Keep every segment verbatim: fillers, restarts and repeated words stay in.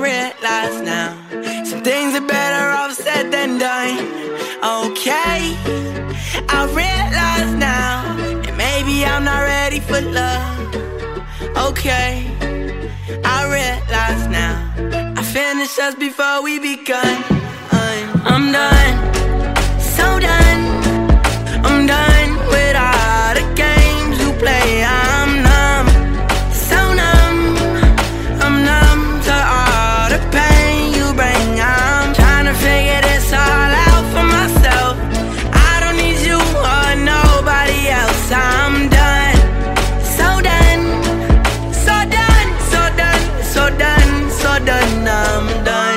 realize now some things are better off said than done. Okay, I realize now that maybe I'm not ready for love. Okay, I realize now I finished us before we begun. I'm done, so done. I'm done with all the games you play. I'm numb, so numb. I'm numb to all the pain you bring. I'm trying to figure this all out for myself. I don't need you or nobody else. I'm done, so done, so done, so done, so done, so done. I'm done.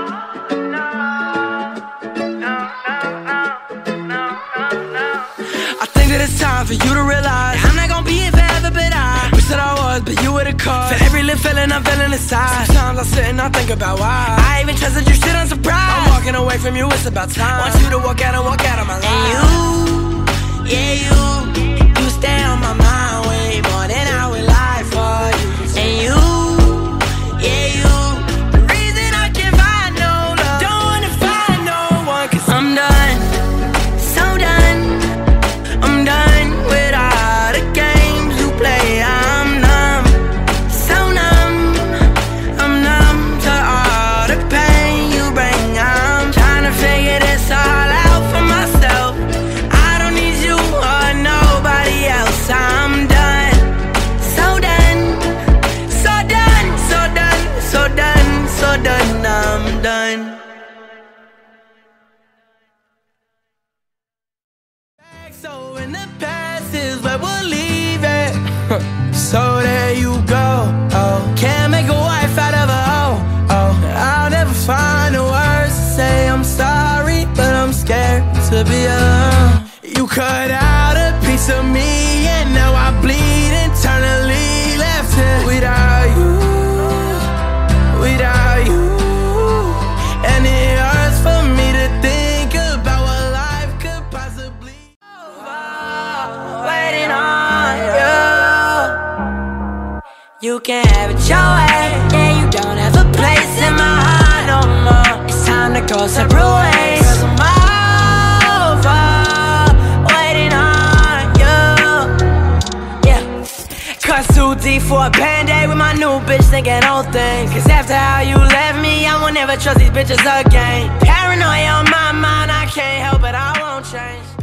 I think that it's time for you to realize I'm not gonna be here forever, but I wish that I was, but you were the cause. For every little feeling I'm feeling inside, sometimes I sit and I think about why I even trusted you, shit, I'm surprised. I'm walking away from you, it's about time. Want you to walk out and walk out of my life. And you, yeah you, you stay on my mind way more than I would lie for you. And you, yeah you, the reason I can't find no love, don't wanna find no one, cause I'm done, so done. I'm done with all the games you play. I'm numb, so numb. I'm numb to all the pain you bring. I'm trying to figure this all out for myself. I don't need you or nobody else. I'm done, so done, so done, so done, so done, so done. I'm done. So in the past is where we'll leave it. So there you go. Oh, can't make a wife out of a hoe. Oh, I'll never find the words to say I'm sorry, but I'm scared to be alone. You cut out a piece of me, and now I bleed internally. Left here without you, without you. And it hurts for me to think about what life could possibly. Waiting on you. You can have it your way. Yeah, you don't have a place in my heart no more. It's time to go separate ways, cause I'm over waiting on you. Yeah, cuts too deep for a band-aid with my new bitch thinking old things. Cause after how you left me, I will never trust these bitches again. Paranoia on my mind, I can't help it, I won't change.